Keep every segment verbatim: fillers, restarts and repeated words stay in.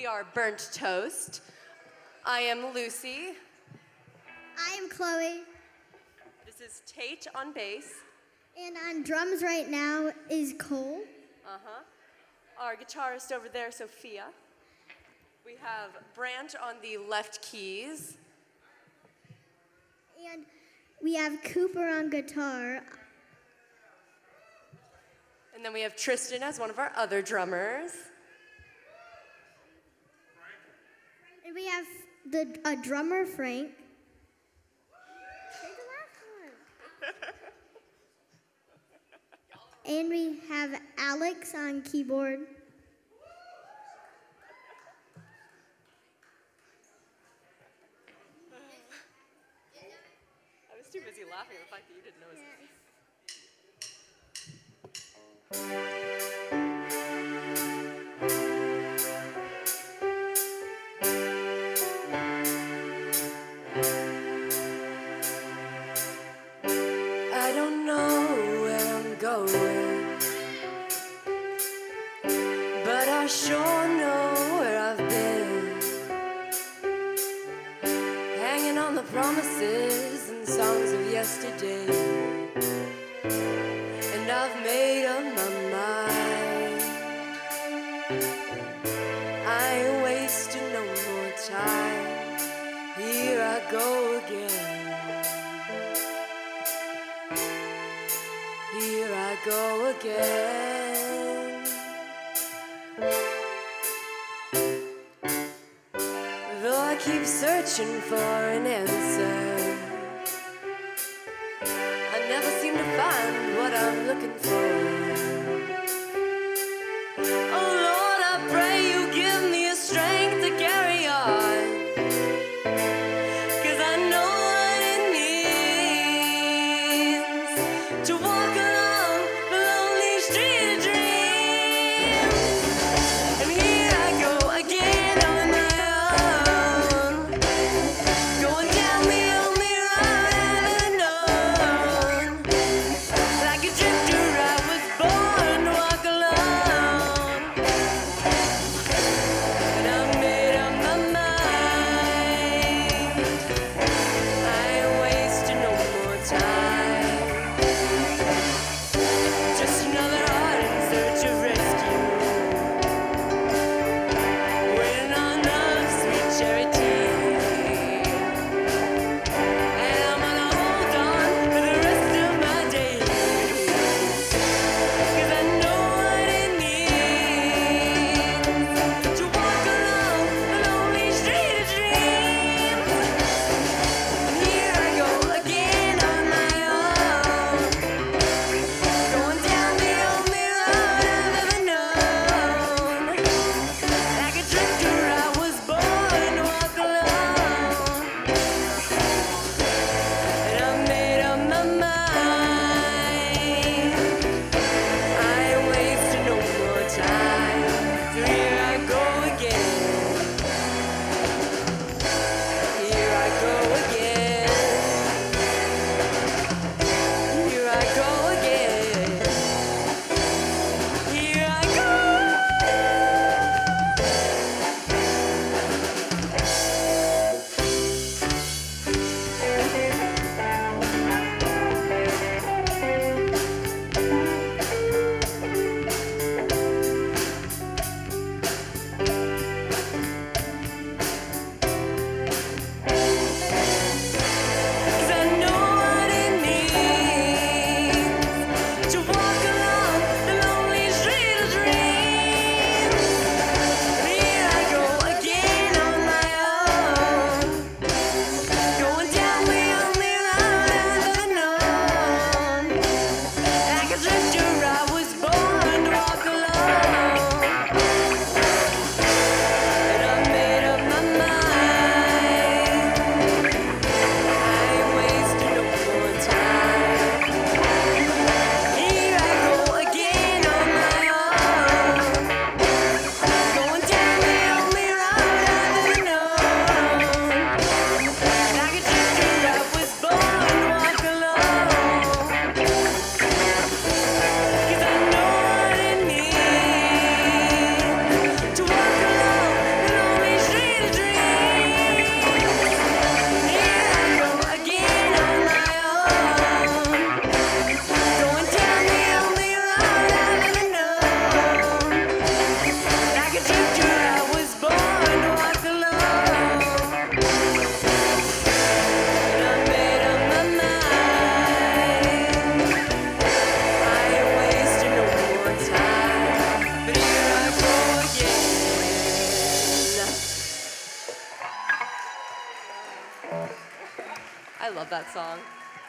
are Burnt Toast. I am Lucy. I am Chloe. This is Tate on bass. And on drums right now is Cole. Uh-huh. Our guitarist over there, Sophia. We have Brant on the left keys. And we have Cooper on guitar. And then we have Tristan as one of our other drummers. And we have the a drummer, Frank. And we have Alex on keyboard. I was too busy laughing at the fact that you didn't notice it. I don't know where I'm going, but I sure know where I've been. Hanging on the promises and songs of yesterday, and I've made up my mind. I ain't wasting no more time. Here I go again. Here I go again. Though I keep searching for an answer, I never seem to find what I'm looking for. Oh Lord, I pray you give me a strength to carry on, 'cause I know what it means to walk along the lonely street of dreams. And here I go again on my own, going down the only road I've ever known. Like a drifter I was I love that song.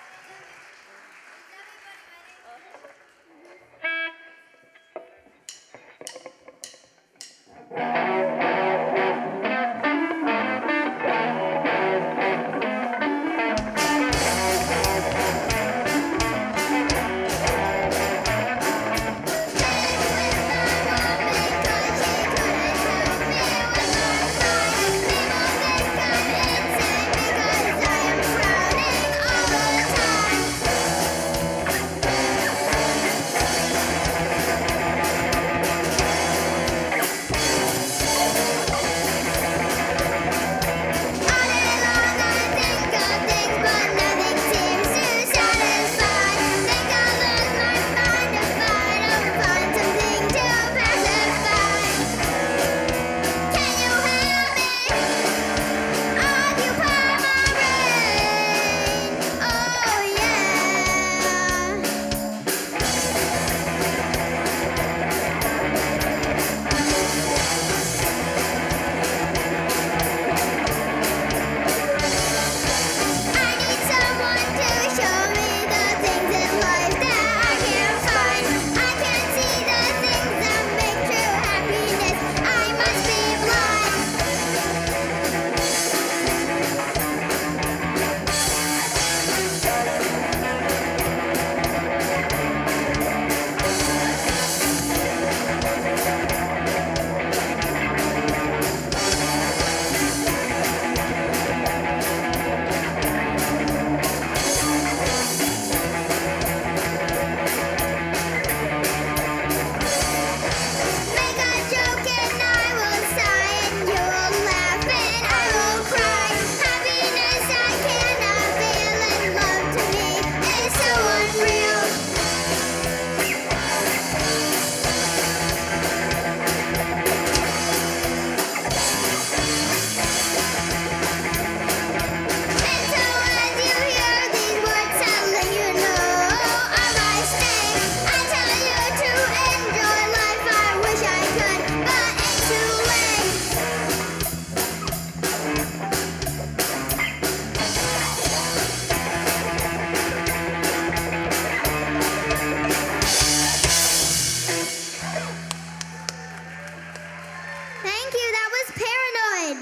Thank you. That was Paranoid.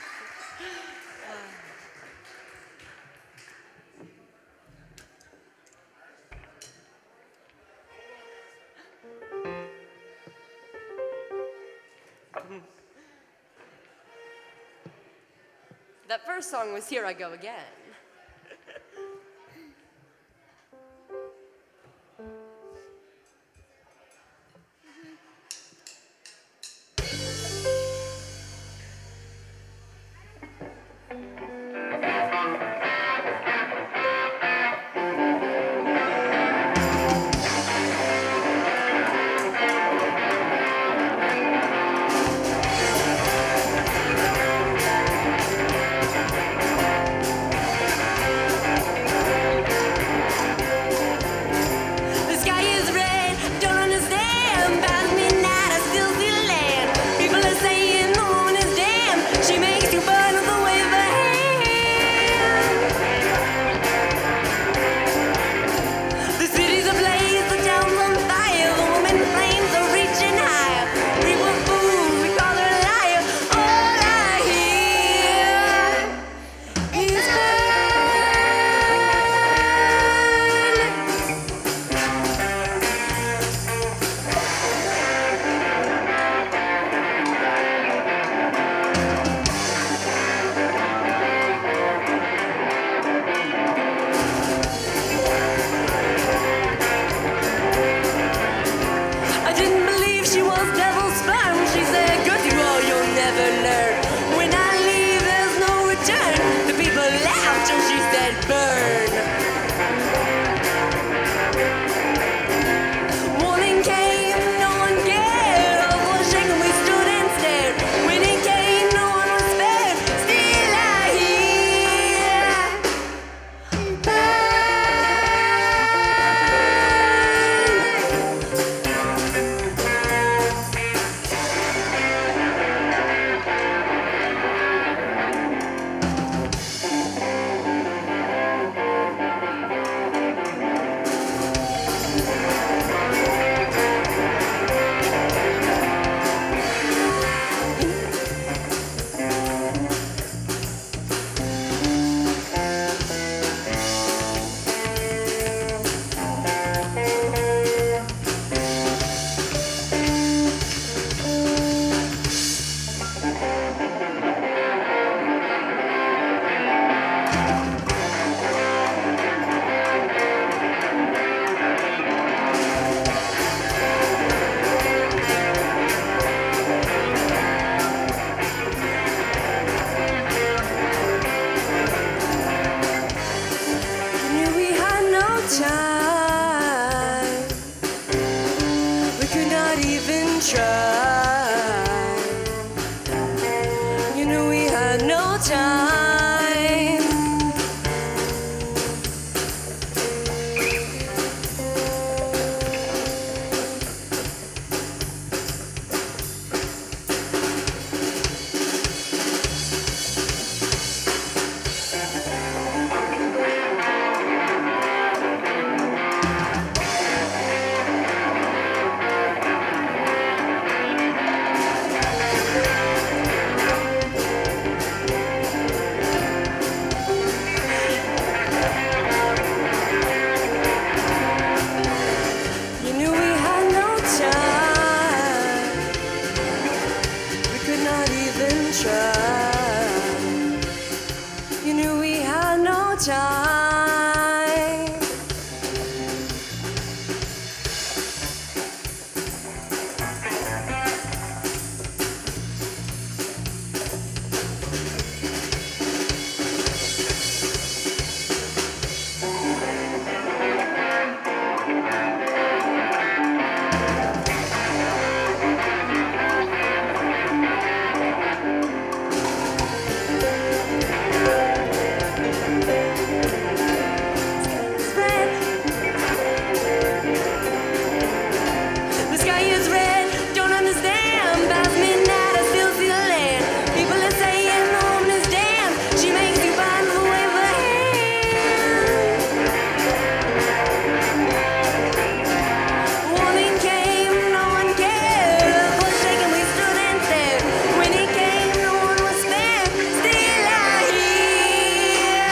That first song was Here I Go Again. Thank had no time. You knew we had no time. We could not even try. You knew we had no time. The sky is red, don't understand. Past midnight, I still see the land. People are saying the woman is damned. She makes you find the way for hand. Warning came, no one cared. Was shaken, we stood and stared. When he came, no one was spared. Still I hear.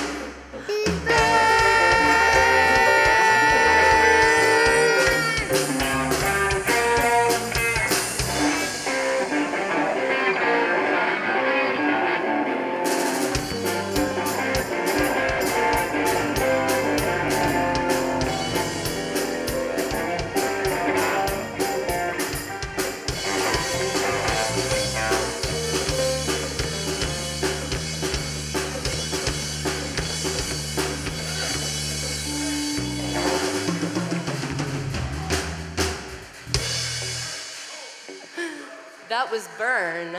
That was Burn.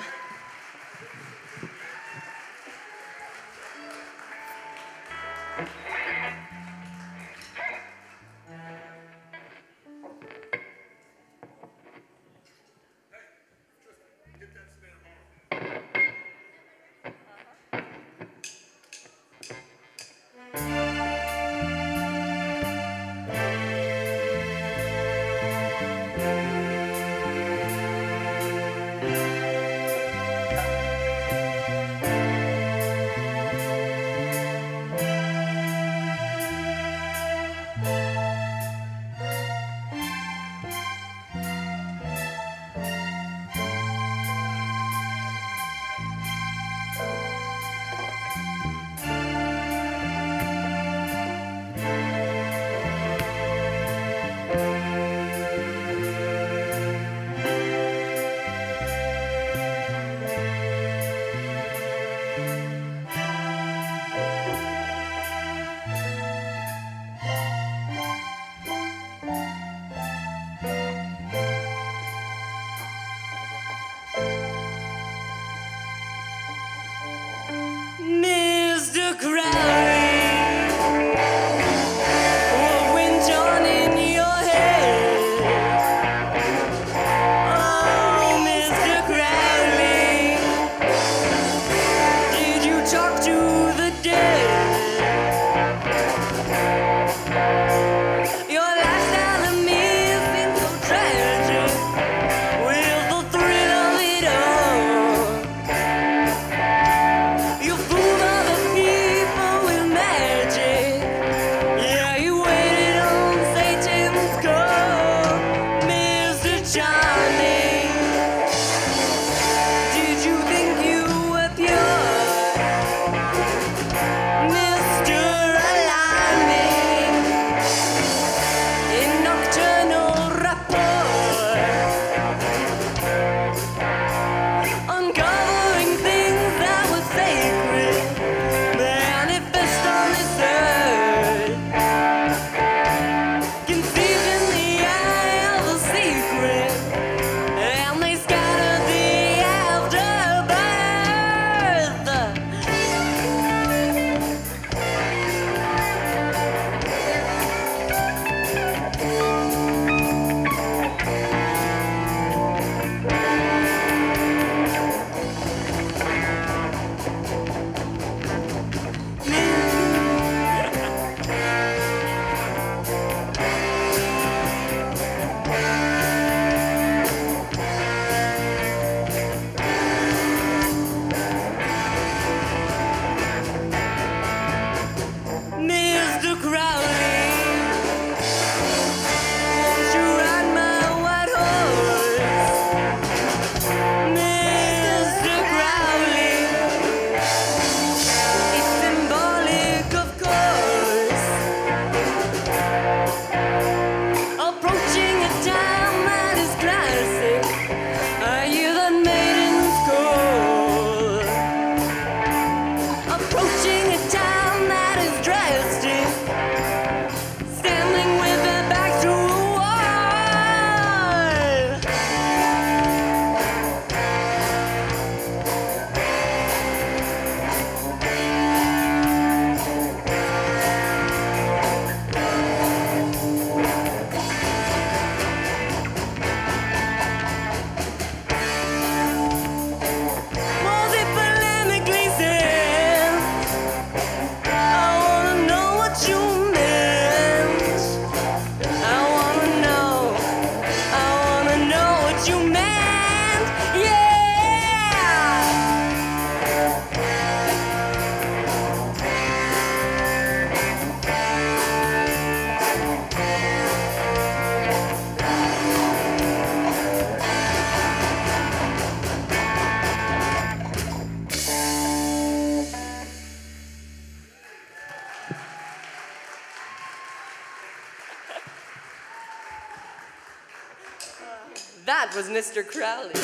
that was Mister Crowley.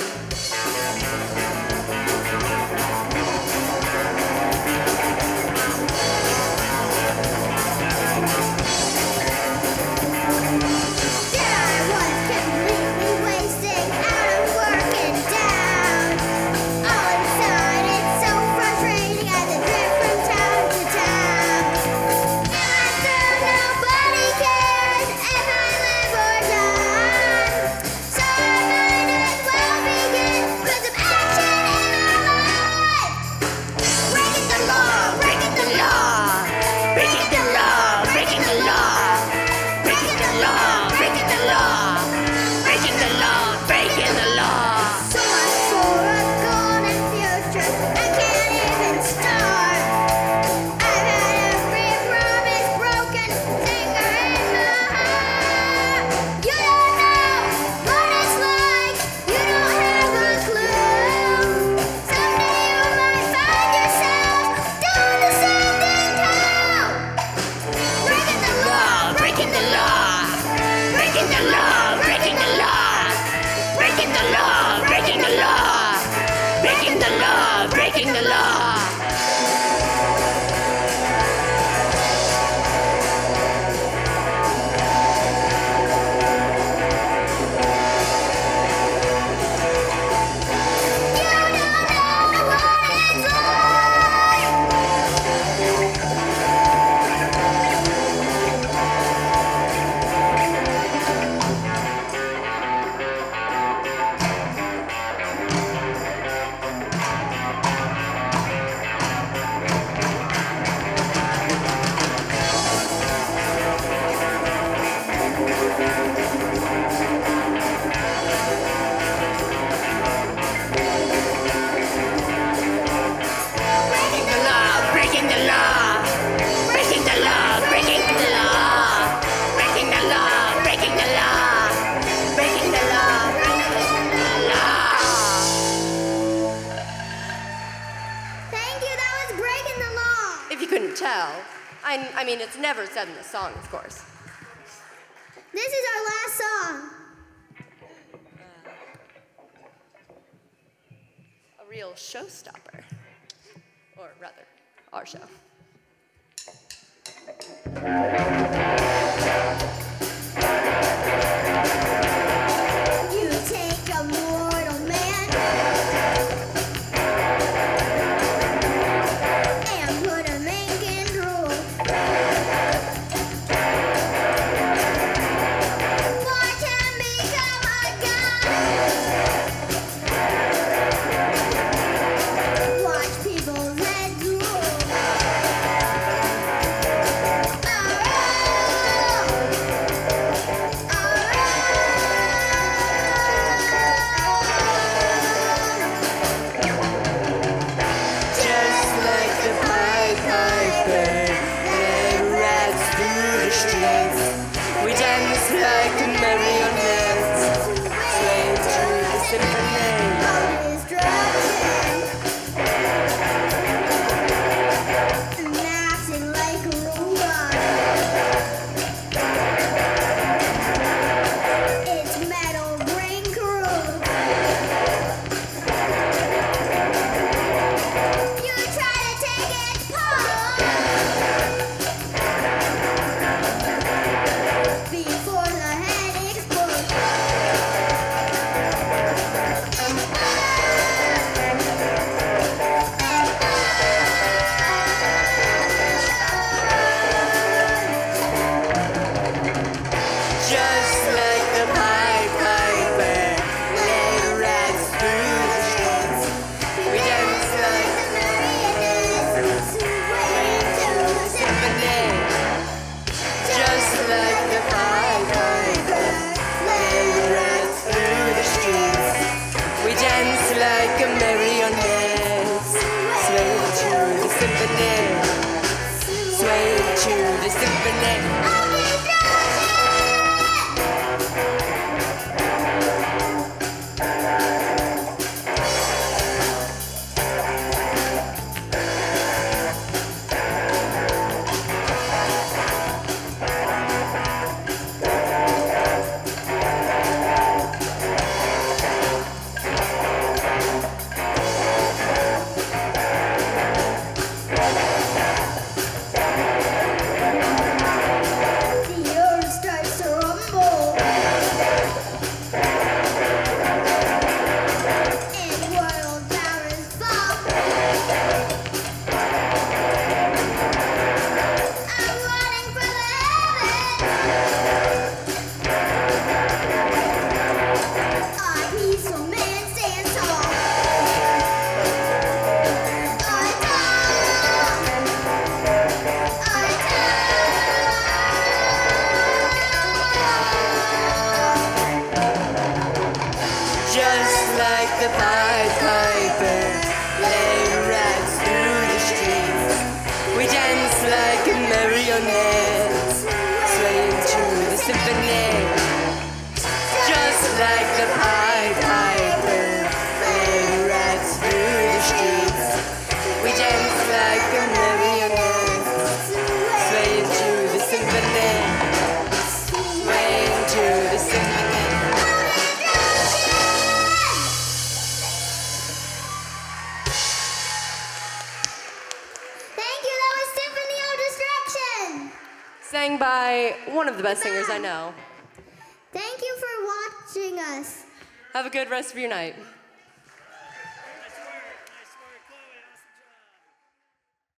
I, I mean, it's never said in the song, of course. This is our last song. A real showstopper. Or rather, our show. You take a mortal man and put him in control. Watch him become a god. Watch people's heads roll. Alright. sang by one of the best singers I know. Thank you for watching us. Have a good rest of your night.